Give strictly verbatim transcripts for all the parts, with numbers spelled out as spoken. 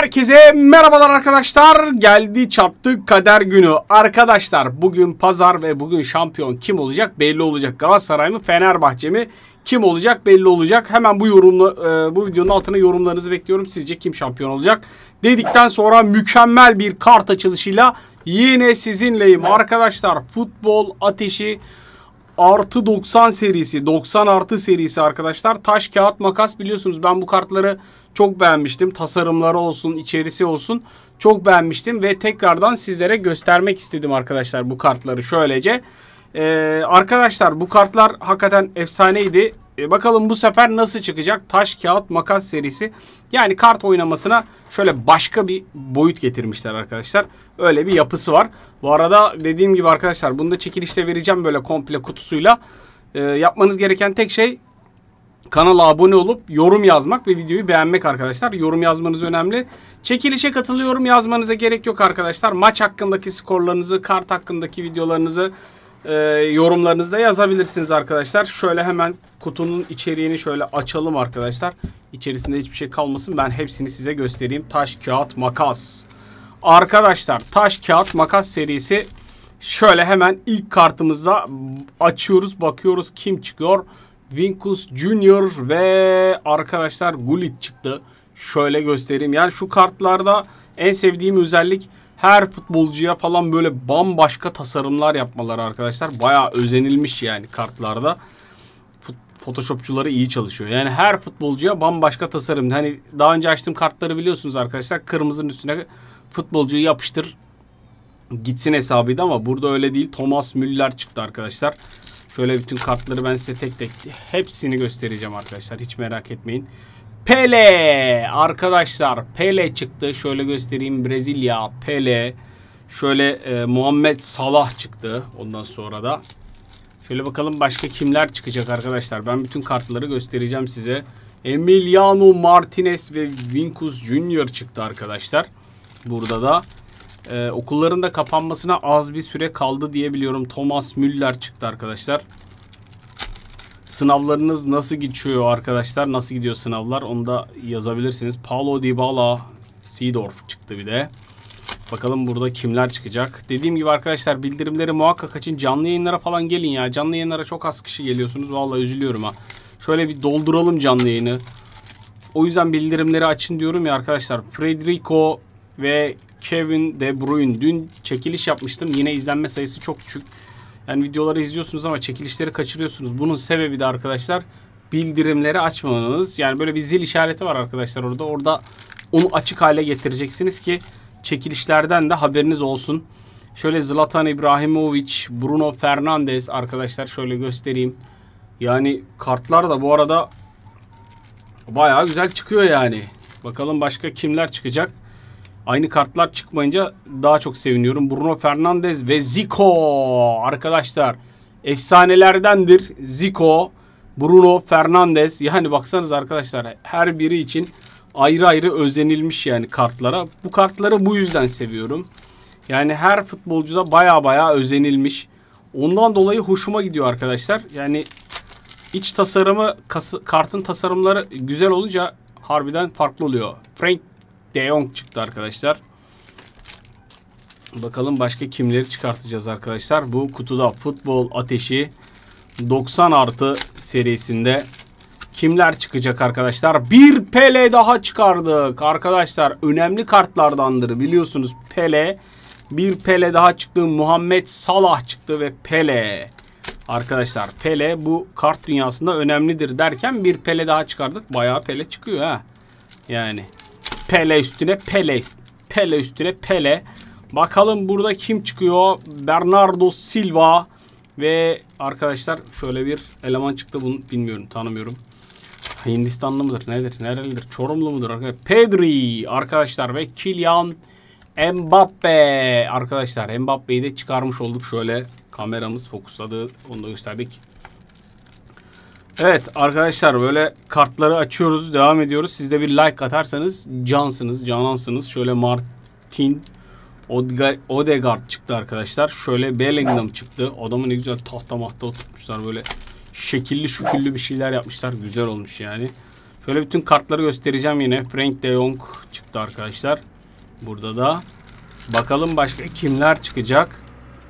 Herkese merhabalar arkadaşlar. Geldi çattı kader günü. Arkadaşlar bugün pazar ve bugün şampiyon kim olacak belli olacak. Galatasaray mı Fenerbahçe mi kim olacak belli olacak. Hemen bu yorumla e, bu videonun altına yorumlarınızı bekliyorum. Sizce kim şampiyon olacak? Dedikten sonra mükemmel bir kart açılışıyla yine sizinleyim. Arkadaşlar futbol ateşi artı doksan serisi, doksan artı serisi arkadaşlar. Taş kağıt makas, biliyorsunuz ben bu kartları çok beğenmiştim. Tasarımları olsun, içerisi olsun çok beğenmiştim ve tekrardan sizlere göstermek istedim arkadaşlar bu kartları şöylece. Ee, arkadaşlar bu kartlar hakikaten efsaneydi. Ee, bakalım bu sefer nasıl çıkacak? Taş kağıt makas serisi. Yani kart oynamasına şöyle başka bir boyut getirmişler arkadaşlar. Öyle bir yapısı var. Bu arada dediğim gibi arkadaşlar bunu da çekilişte vereceğim böyle komple kutusuyla. Ee, yapmanız gereken tek şey kanala abone olup yorum yazmak ve videoyu beğenmek arkadaşlar. Yorum yazmanız önemli. Çekilişe katılıyorum yazmanıza gerek yok arkadaşlar. Maç hakkındaki skorlarınızı, kart hakkındaki videolarınızı, e, yorumlarınızı da yazabilirsiniz arkadaşlar. Şöyle hemen kutunun içeriğini şöyle açalım arkadaşlar. İçerisinde hiçbir şey kalmasın. Ben hepsini size göstereyim. Taş, kağıt, makas. Arkadaşlar taş, kağıt, makas serisi. Şöyle hemen ilk kartımızda açıyoruz. Bakıyoruz kim çıkıyor. Vinicius Junior ve arkadaşlar Gullit çıktı. Şöyle göstereyim. Yani şu kartlarda en sevdiğim özellik her futbolcuya falan böyle bambaşka tasarımlar yapmaları arkadaşlar. Bayağı özenilmiş yani kartlarda. Photoshopçuları iyi çalışıyor. Yani her futbolcuya bambaşka tasarım. Hani daha önce açtığım kartları biliyorsunuz arkadaşlar. Kırmızının üstüne futbolcuyu yapıştır gitsin hesabıydı ama burada öyle değil. Thomas Müller çıktı arkadaşlar. Şöyle bütün kartları ben size tek tek hepsini göstereceğim arkadaşlar. Hiç merak etmeyin. Pele arkadaşlar. Pele çıktı. Şöyle göstereyim. Brezilya. Pele. Şöyle e, Muhammed Salah çıktı. Ondan sonra da. Şöyle bakalım başka kimler çıkacak arkadaşlar. Ben bütün kartları göstereceğim size. Emiliano Martinez ve Vinicius Junior çıktı arkadaşlar. Burada da. Ee, okulların da kapanmasına az bir süre kaldı diye biliyorum. Thomas Müller çıktı arkadaşlar. Sınavlarınız nasıl geçiyor arkadaşlar? Nasıl gidiyor sınavlar? Onu da yazabilirsiniz. Paulo Dybala, Seedorf çıktı bir de. Bakalım burada kimler çıkacak? Dediğim gibi arkadaşlar bildirimleri muhakkak açın. Canlı yayınlara falan gelin ya. Canlı yayınlara çok az kişi geliyorsunuz. Vallahi üzülüyorum ha. Şöyle bir dolduralım canlı yayını. O yüzden bildirimleri açın diyorum ya arkadaşlar. Federico ve Kevin De Bruyne. Dün çekiliş yapmıştım. Yine izlenme sayısı çok düşük. Yani videoları izliyorsunuz ama çekilişleri kaçırıyorsunuz. Bunun sebebi de arkadaşlar bildirimleri açmamanız. Yani böyle bir zil işareti var arkadaşlar orada. Orada onu açık hale getireceksiniz ki çekilişlerden de haberiniz olsun. Şöyle Zlatan İbrahimovic, Bruno Fernandes arkadaşlar şöyle göstereyim. Yani kartlar da bu arada bayağı güzel çıkıyor yani. Bakalım başka kimler çıkacak. Aynı kartlar çıkmayınca daha çok seviniyorum. Bruno Fernandes ve Zico arkadaşlar. Efsanelerdendir Zico, Bruno Fernandes. Yani baksanız arkadaşlar her biri için ayrı ayrı özenilmiş yani kartlara. Bu kartları bu yüzden seviyorum. Yani her futbolcuda baya baya özenilmiş. Ondan dolayı hoşuma gidiyor arkadaşlar. Yani iç tasarımı, kartın tasarımları güzel olunca harbiden farklı oluyor. Frank De Jong çıktı arkadaşlar. Bakalım başka kimleri çıkartacağız arkadaşlar. Bu kutuda futbol ateşi doksan artı serisinde kimler çıkacak arkadaşlar? Bir Pele daha çıkardık arkadaşlar. Önemli kartlardandır biliyorsunuz Pele. Bir Pele daha çıktı. Muhammed Salah çıktı ve Pele. Arkadaşlar Pele bu kart dünyasında önemlidir derken bir Pele daha çıkardık. Bayağı Pele çıkıyor ha. Yani Pele üstüne Pele. Pele üstüne Pele. Bakalım burada kim çıkıyor? Bernardo Silva. Ve arkadaşlar şöyle bir eleman çıktı. Bunu bilmiyorum, tanımıyorum. Hindistanlı mıdır? Nedir? Nerelidir? Çorumlu mudur? Arkadaşlar? Pedri arkadaşlar ve Kylian Mbappe. Arkadaşlar Mbappe'yi de çıkarmış olduk. Şöyle kameramız fokusladı. Onu da gösterdik. Evet arkadaşlar böyle kartları açıyoruz. Devam ediyoruz. Siz de bir like atarsanız cansınız, canansınız. Şöyle Martin Odegaard çıktı arkadaşlar. Şöyle Bellingham çıktı. Adamı ne güzel tahta mahta oturtmuşlar. Böyle şekilli şüküllü bir şeyler yapmışlar. Güzel olmuş yani. Şöyle bütün kartları göstereceğim yine. Frank de Jong çıktı arkadaşlar. Burada da. Bakalım başka kimler çıkacak.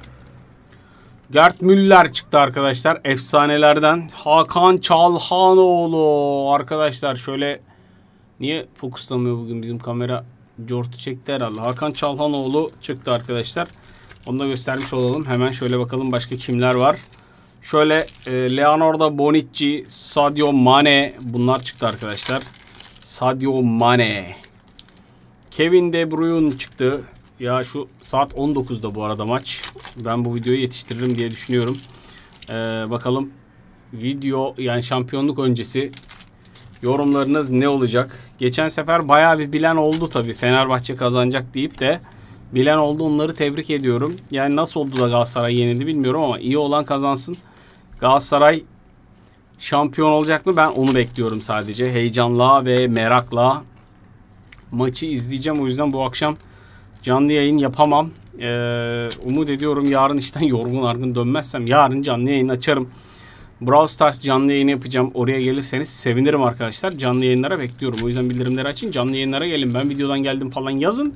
Gerd Müller çıktı arkadaşlar. Efsanelerden. Hakan Çalhanoğlu. Arkadaşlar şöyle. Niye fokuslamıyor bugün bizim kamera? Cortu çekti herhalde. Hakan Çalhanoğlu çıktı arkadaşlar. Onu da göstermiş olalım. Hemen şöyle bakalım başka kimler var. Şöyle e, Leonardo Bonucci, Sadio Mane. Bunlar çıktı arkadaşlar. Sadio Mane. Kevin De Bruyne çıktı. Ya şu saat on dokuzda bu arada maç. Ben bu videoyu yetiştiririm diye düşünüyorum. Ee, bakalım video yani şampiyonluk öncesi yorumlarınız ne olacak? Geçen sefer bayağı bir bilen oldu tabii. Fenerbahçe kazanacak deyip de bilen oldu. Onları tebrik ediyorum. Yani nasıl oldu da Galatasaray yenildi bilmiyorum ama iyi olan kazansın. Galatasaray şampiyon olacak mı? Ben onu bekliyorum sadece. Heyecanla ve merakla maçı izleyeceğim. O yüzden bu akşam canlı yayın yapamam. Ee, umut ediyorum yarın işten yorgun argın dönmezsem yarın canlı yayın açarım. Brawl Stars canlı yayını yapacağım. Oraya gelirseniz sevinirim arkadaşlar. Canlı yayınlara bekliyorum. O yüzden bildirimleri açın. Canlı yayınlara gelin. Ben videodan geldim falan yazın.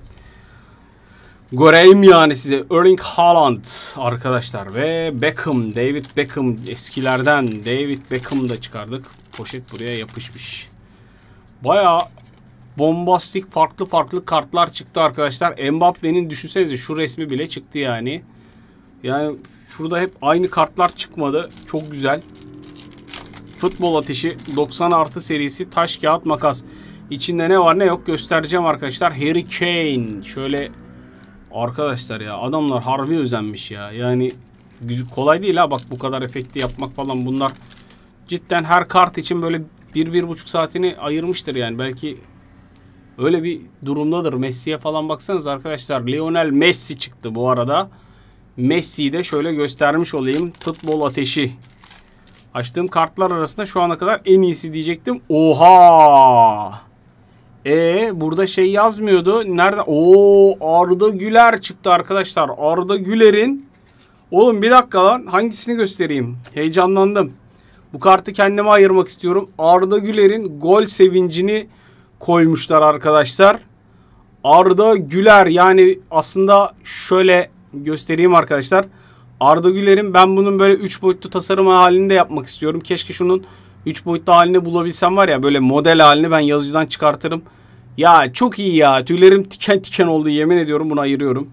Göreyim yani size. Erling Haaland arkadaşlar. Ve Beckham. David Beckham eskilerden. David Beckham'ı da çıkardık. Poşet buraya yapışmış. Bayağı bombastik farklı farklı kartlar çıktı arkadaşlar. Mbappe'nin düşünsenize şu resmi bile çıktı yani. Yani şurada hep aynı kartlar çıkmadı. Çok güzel. Futbol ateşi doksan artı serisi taş kağıt makas. İçinde ne var ne yok göstereceğim arkadaşlar. Harry Kane. Şöyle arkadaşlar ya adamlar harbi özenmiş ya. Yani kolay değil ha bak bu kadar efekti yapmak falan bunlar. Cidden her kart için böyle bir bir buçuk saatini ayırmıştır yani. Belki öyle bir durumdadır. Messi'ye falan baksanız arkadaşlar. Lionel Messi çıktı bu arada. Messi'yi de şöyle göstermiş olayım. Futbol ateşi. Açtığım kartlar arasında şu ana kadar en iyisi diyecektim. Oha! E burada şey yazmıyordu. Nerede? Oo Arda Güler çıktı arkadaşlar. Arda Güler'in oğlum bir dakika lan. Hangisini göstereyim? Heyecanlandım. Bu kartı kendime ayırmak istiyorum. Arda Güler'in gol sevincini koymuşlar arkadaşlar. Arda Güler yani aslında şöyle göstereyim arkadaşlar. Arda Güler'in ben bunun böyle üç boyutlu tasarım halinde yapmak istiyorum. Keşke şunun üç boyutlu halini bulabilsem var ya böyle model halini ben yazıcıdan çıkartırım. Ya çok iyi ya. Tüylerim tiken tiken oldu yemin ediyorum bunu ayırıyorum.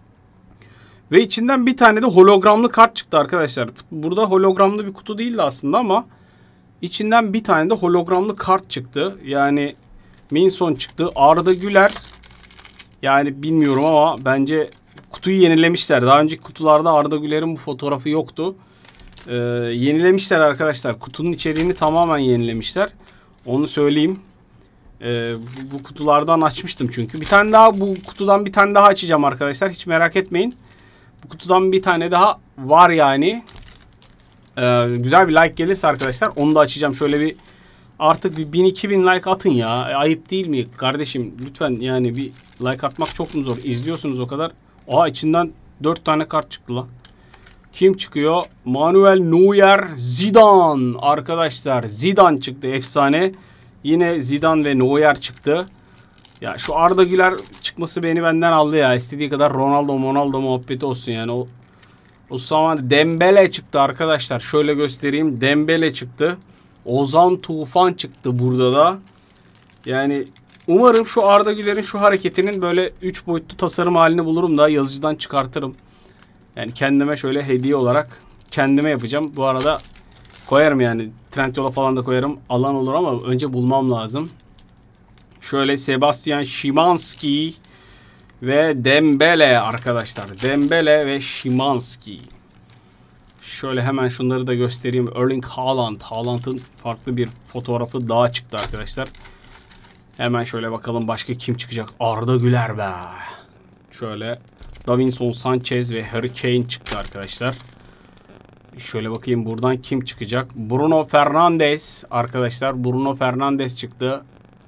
Ve içinden bir tane de hologramlı kart çıktı arkadaşlar. Burada hologramlı bir kutu değildi aslında ama içinden bir tane de hologramlı kart çıktı. Yani Minson çıktı. Arda Güler yani bilmiyorum ama bence kutuyu yenilemişler. Daha önceki kutularda Arda Güler'in bu fotoğrafı yoktu. Ee, yenilemişler arkadaşlar. Kutunun içeriğini tamamen yenilemişler. Onu söyleyeyim. Ee, bu, bu kutulardan açmıştım çünkü. Bir tane daha bu kutudan bir tane daha açacağım arkadaşlar. Hiç merak etmeyin. Bu kutudan bir tane daha var yani. Ee, güzel bir like gelirse arkadaşlar onu da açacağım. Şöyle bir artık bir bin iki bin like atın ya. Ayıp değil mi kardeşim? Lütfen yani bir like atmak çok mu zor? İzliyorsunuz o kadar. Oha içinden dört tane kart çıktı lan. Kim çıkıyor? Manuel Neuer, Zidane arkadaşlar. Zidane çıktı efsane. Yine Zidane ve Neuer çıktı. Ya şu Arda Güler çıkması beni benden aldı ya. İstediği kadar Ronaldo, Ronaldo muhabbeti olsun yani. O, o zaman Dembele çıktı arkadaşlar. Şöyle göstereyim. Dembele çıktı. Ozan Tufan çıktı burada da. Yani umarım şu Arda Güler'in şu hareketinin böyle üç boyutlu tasarım halini bulurum da yazıcıdan çıkartırım. Yani kendime şöyle hediye olarak kendime yapacağım. Bu arada koyarım yani. Trendyol'a falan da koyarım. Alan olur ama önce bulmam lazım. Şöyle Sebastian Szymanski ve Dembele arkadaşlar. Dembele ve Szymanski. Şöyle hemen şunları da göstereyim. Erling Haaland. Haaland'ın farklı bir fotoğrafı daha çıktı arkadaşlar. Hemen şöyle bakalım başka kim çıkacak. Arda Güler be. Şöyle Davinson Sanchez ve Harry Kane çıktı arkadaşlar. Şöyle bakayım buradan kim çıkacak. Bruno Fernandes arkadaşlar. Bruno Fernandes çıktı.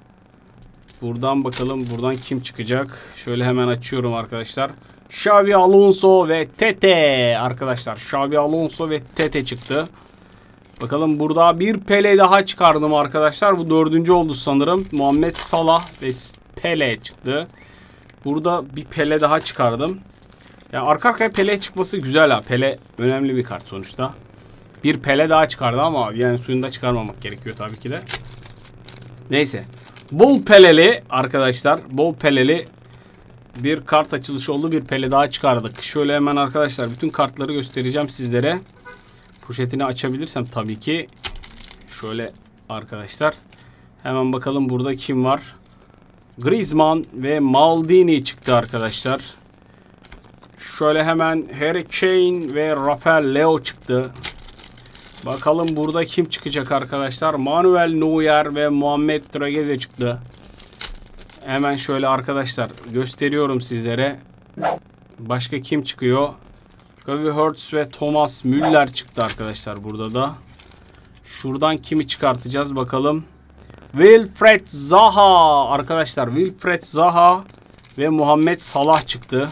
Buradan bakalım buradan kim çıkacak. Şöyle hemen açıyorum arkadaşlar. Xabi Alonso ve Tete arkadaşlar. Xabi Alonso ve Tete çıktı. Bakalım burada bir Pele daha çıkardım arkadaşlar. Bu dördüncü oldu sanırım. Muhammed Salah ve Pele çıktı. Burada bir Pele daha çıkardım. Yani arka arkaya Pele çıkması güzel ha. Pele önemli bir kart sonuçta. Bir Pele daha çıkardı ama yani suyunda çıkarmamak gerekiyor tabii ki de. Neyse. Bol Peleli arkadaşlar. Bol Peleli bir kart açılışı oldu. Bir Pele daha çıkardık. Şöyle hemen arkadaşlar bütün kartları göstereceğim sizlere. Poşetini açabilirsem tabii ki. Şöyle arkadaşlar. Hemen bakalım burada kim var. Griezmann ve Maldini çıktı arkadaşlar. Şöyle hemen Harry Kane ve Rafael Leo çıktı. Bakalım burada kim çıkacak arkadaşlar. Manuel Neuer ve Muhammed Trezeguet çıktı. Hemen şöyle arkadaşlar gösteriyorum sizlere. Başka kim çıkıyor? Gavi Hurts ve Thomas Müller çıktı arkadaşlar burada da. Şuradan kimi çıkartacağız bakalım. Wilfried Zaha arkadaşlar. Wilfried Zaha ve Muhammed Salah çıktı.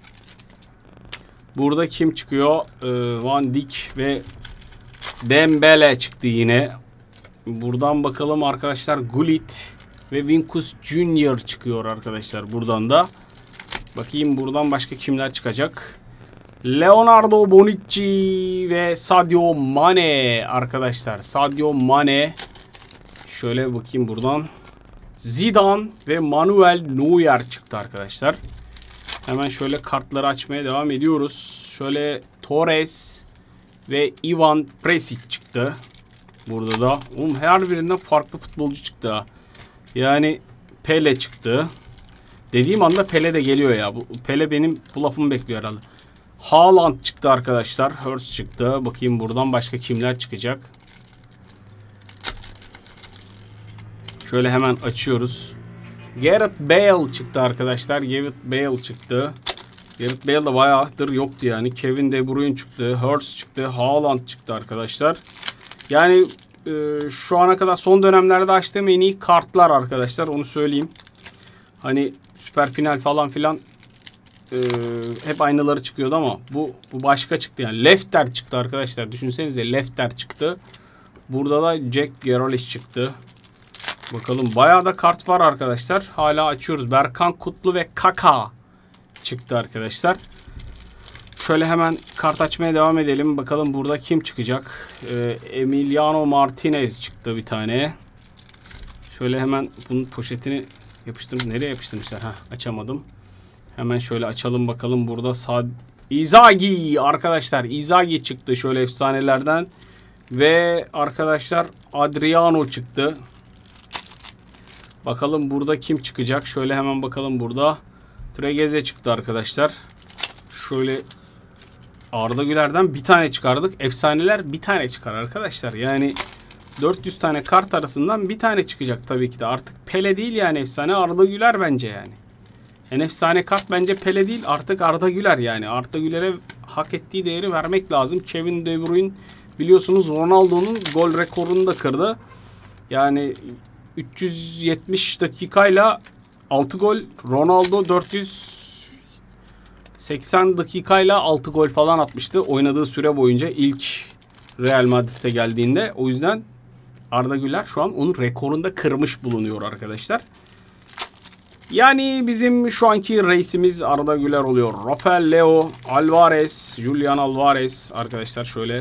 Burada kim çıkıyor? Ee, Van Dijk ve Dembele çıktı yine. Buradan bakalım arkadaşlar. Gullit ve Vinicius Junior çıkıyor arkadaşlar buradan da. Bakayım buradan başka kimler çıkacak? Leonardo Bonucci ve Sadio Mane arkadaşlar. Sadio Mane. Şöyle bakayım buradan. Zidane ve Manuel Neuer çıktı arkadaşlar. Hemen şöyle kartları açmaya devam ediyoruz. Şöyle Torres ve Ivan Perisic çıktı. Burada da. Oğlum her birinden farklı futbolcu çıktı. Yani Pele çıktı. Dediğim anda Pele de geliyor ya. Bu, Pele benim bu lafımı bekliyor herhalde. Haaland çıktı arkadaşlar. Hurts çıktı. Bakayım buradan başka kimler çıkacak. Şöyle hemen açıyoruz. Gareth Bale çıktı arkadaşlar. Gareth Bale çıktı. Gareth Bale de bayağıdır yoktu yani. Kevin De Bruyne çıktı. Hurts çıktı. Haaland çıktı arkadaşlar. Yani e, şu ana kadar son dönemlerde açtığım en iyi kartlar arkadaşlar. Onu söyleyeyim. Hani süper final falan filan e, hep aynıları çıkıyordu ama bu, bu başka çıktı yani. Lefter çıktı arkadaşlar. Düşünsenize Lefter çıktı. Burada da Jack Grealish çıktı. Bakalım bayağı da kart var arkadaşlar. Hala açıyoruz. Berkan Kutlu ve Kaka çıktı arkadaşlar. Şöyle hemen kart açmaya devam edelim. Bakalım burada kim çıkacak? Ee, Emiliano Martinez çıktı bir tane. Şöyle hemen bunun poşetini yapıştırdım. Nereye yapıştırmışlar? Heh, açamadım. Hemen şöyle açalım bakalım. Burada Sad Inzaghi arkadaşlar. Inzaghi çıktı şöyle efsanelerden. Ve arkadaşlar Adriano çıktı. Bakalım burada kim çıkacak? Şöyle hemen bakalım burada. Trezeguet çıktı arkadaşlar. Şöyle Arda Güler'den bir tane çıkardık. Efsaneler bir tane çıkar arkadaşlar. Yani dört yüz tane kart arasından bir tane çıkacak tabii ki de. Artık Pele değil yani efsane. Arda Güler bence yani. En efsane kart bence Pele değil. Artık Arda Güler yani. Arda Güler'e hak ettiği değeri vermek lazım. Kevin De Bruyne biliyorsunuz Ronaldo'nun gol rekorunu da kırdı. Yani üç yüz yetmiş dakikayla altı gol. Ronaldo dört yüz seksen dakikayla altı gol falan atmıştı. Oynadığı süre boyunca ilk Real Madrid'e geldiğinde. O yüzden Arda Güler şu an onun rekorunda kırmış bulunuyor arkadaşlar. Yani bizim şu anki reisimiz Arda Güler oluyor. Rafael Leo, Alvarez, Julian Alvarez arkadaşlar şöyle.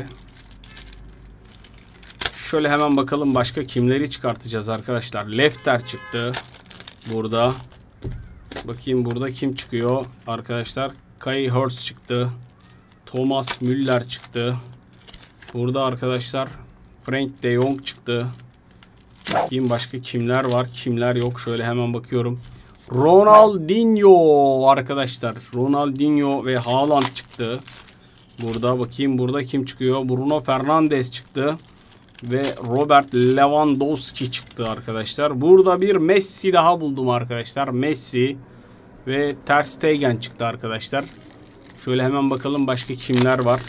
Şöyle hemen bakalım başka kimleri çıkartacağız arkadaşlar. Lefter çıktı. Burada. Bakayım burada kim çıkıyor arkadaşlar. Kai Havertz çıktı. Thomas Müller çıktı. Burada arkadaşlar Frank de Jong çıktı. Bakayım başka kimler var, kimler yok. Şöyle hemen bakıyorum. Ronaldinho arkadaşlar. Ronaldinho ve Haaland çıktı. Burada bakayım burada kim çıkıyor. Bruno Fernandes çıktı. Ve Robert Lewandowski çıktı arkadaşlar. Burada bir Messi daha buldum arkadaşlar. Messi ve Ter Stegen çıktı arkadaşlar. Şöyle hemen bakalım başka kimler var.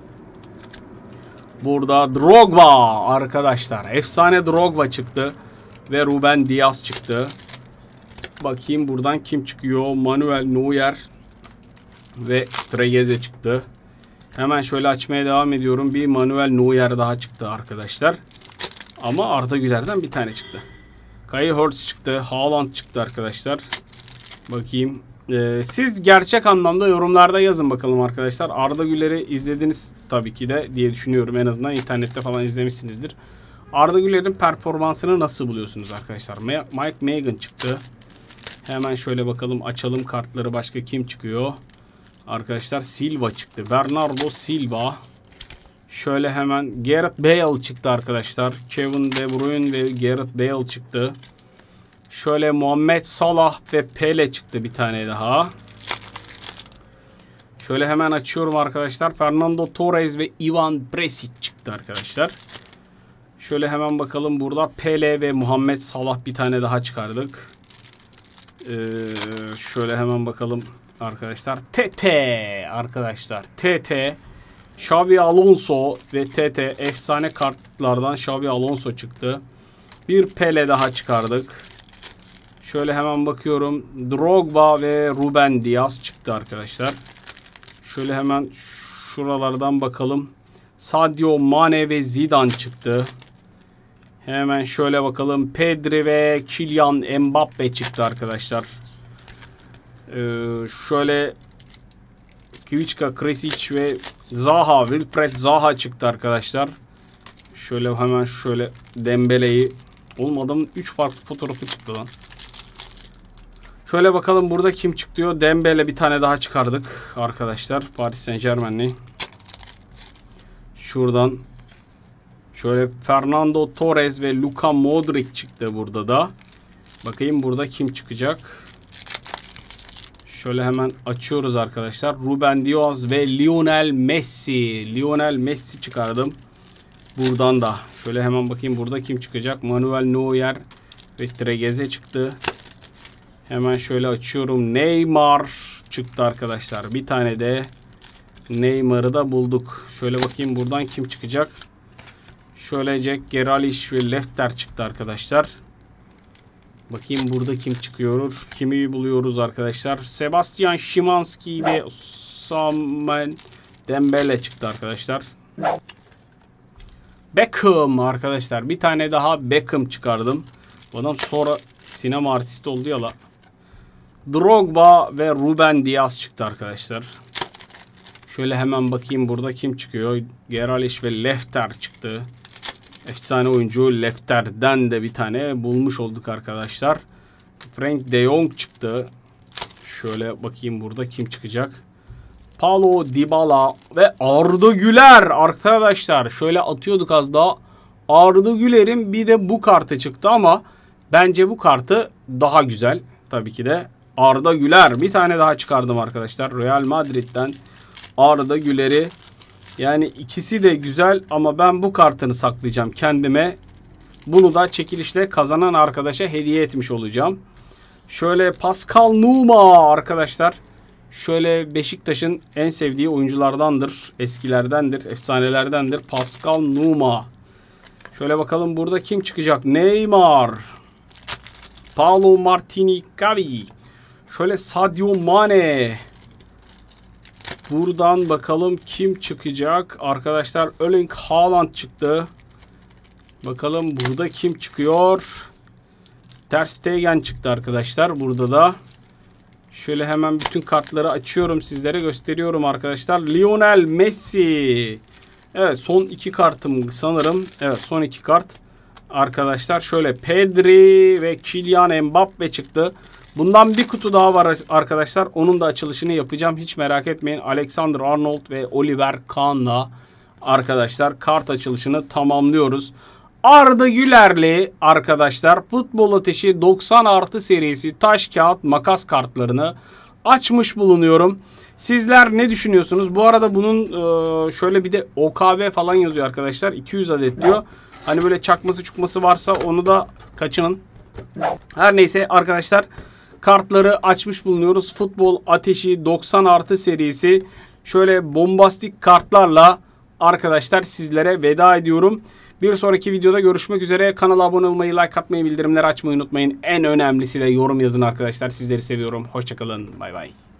Burada Drogba arkadaşlar. Efsane Drogba çıktı. Ve Ruben Dias çıktı. Bakayım buradan kim çıkıyor. Manuel Neuer ve Trezeguet çıktı. Hemen şöyle açmaya devam ediyorum. Bir Manuel Neuer daha çıktı arkadaşlar. Ama Arda Güler'den bir tane çıktı. Kai Havertz çıktı. Haaland çıktı arkadaşlar. Bakayım. Ee, siz gerçek anlamda yorumlarda yazın bakalım arkadaşlar. Arda Güler'i izlediniz tabii ki de diye düşünüyorum. En azından internette falan izlemişsinizdir. Arda Güler'in performansını nasıl buluyorsunuz arkadaşlar? Mike Maignan çıktı. Hemen şöyle bakalım, açalım kartları. Başka kim çıkıyor? Arkadaşlar Silva çıktı. Bernardo Silva. Şöyle hemen Gareth Bale çıktı arkadaşlar. Kevin De Bruyne ve Gareth Bale çıktı. Şöyle Muhammed Salah ve Pele çıktı bir tane daha. Şöyle hemen açıyorum arkadaşlar. Fernando Torres ve Ivan Perisic çıktı arkadaşlar. Şöyle hemen bakalım, burada Pele ve Muhammed Salah bir tane daha çıkardık. Ee, şöyle hemen bakalım arkadaşlar. T T arkadaşlar. T T. Xabi Alonso ve T T efsane kartlardan Xabi Alonso çıktı. Bir Pele daha çıkardık. Şöyle hemen bakıyorum. Drogba ve Ruben Dias çıktı arkadaşlar. Şöyle hemen şuralardan bakalım. Sadio Mane ve Zidane çıktı. Hemen şöyle bakalım. Pedri ve Kylian Mbappe çıktı arkadaşlar. Ee, şöyle Kvichka, Kresic ve Zaha, Wilfred Zaha çıktı arkadaşlar. Şöyle hemen şöyle Dembele'yi, olmadım üç farklı fotoğrafı çıktı lan. Şöyle bakalım burada kim çıktı diyor. Dembele bir tane daha çıkardık arkadaşlar. Paris Saint-Germain'li. Şuradan şöyle Fernando Torres ve Luka Modric çıktı burada da. Bakayım burada kim çıkacak. Şöyle hemen açıyoruz arkadaşlar. Ruben Dias ve Lionel Messi. Lionel Messi çıkardım. Buradan da. Şöyle hemen bakayım burada kim çıkacak. Manuel Neuer ve Trezeguet çıktı. Hemen şöyle açıyorum. Neymar çıktı arkadaşlar. Bir tane de Neymar'ı da bulduk. Şöyle bakayım buradan kim çıkacak. Şöyle Jack Grealish ve Lefter çıktı arkadaşlar. Bakayım burada kim çıkıyor. Kimi buluyoruz arkadaşlar. Sebastian Szymanski ve Ousmane Dembele çıktı arkadaşlar. Beckham arkadaşlar. Bir tane daha Beckham çıkardım. Adam sonra sinema artisti oldu ya la. Drogba ve Ruben Dias çıktı arkadaşlar. Şöyle hemen bakayım burada kim çıkıyor. Grealish ve Lefter çıktı. Efsane oyuncu Lefter'den de bir tane bulmuş olduk arkadaşlar. Frank de Jong çıktı. Şöyle bakayım burada kim çıkacak. Paulo Dybala ve Arda Güler arkadaşlar. Şöyle atıyorduk az daha. Arda Güler'in bir de bu kartı çıktı ama bence bu kartı daha güzel. Tabii ki de Arda Güler. Bir tane daha çıkardım arkadaşlar. Real Madrid'den Arda Güler'i. Yani ikisi de güzel ama ben bu kartını saklayacağım kendime. Bunu da çekilişle kazanan arkadaşa hediye etmiş olacağım. Şöyle Pascal Nouma arkadaşlar. Şöyle Beşiktaş'ın en sevdiği oyunculardandır. Eskilerdendir, efsanelerdendir. Pascal Nouma. Şöyle bakalım burada kim çıkacak? Neymar. Paulo Martini Gavi. Şöyle Sadio Mane. Buradan bakalım kim çıkacak? Arkadaşlar Erling Haaland çıktı. Bakalım burada kim çıkıyor? Ter Stegen çıktı arkadaşlar. Burada da. Şöyle hemen bütün kartları açıyorum. Sizlere gösteriyorum arkadaşlar. Lionel Messi. Evet, son iki kartım sanırım. Evet, son iki kart. Arkadaşlar şöyle Pedri ve Kylian Mbappe çıktı. Bundan bir kutu daha var arkadaşlar. Onun da açılışını yapacağım. Hiç merak etmeyin. Alexander Arnold ve Oliver Kahn'la arkadaşlar kart açılışını tamamlıyoruz. Arda Güler'li arkadaşlar Futbol Ateşi doksan artı serisi taş kağıt makas kartlarını açmış bulunuyorum. Sizler ne düşünüyorsunuz? Bu arada bunun şöyle bir de O K B falan yazıyor arkadaşlar. iki yüz adet diyor. Hani böyle çakması çukması varsa onu da kaçının. Her neyse arkadaşlar, kartları açmış bulunuyoruz. Futbol Ateşi doksan artı serisi şöyle bombastik kartlarla arkadaşlar sizlere veda ediyorum. Bir sonraki videoda görüşmek üzere. Kanala abone olmayı, like atmayı, bildirimleri açmayı unutmayın. En önemlisi de yorum yazın arkadaşlar. Sizleri seviyorum. Hoşçakalın. Bay bay.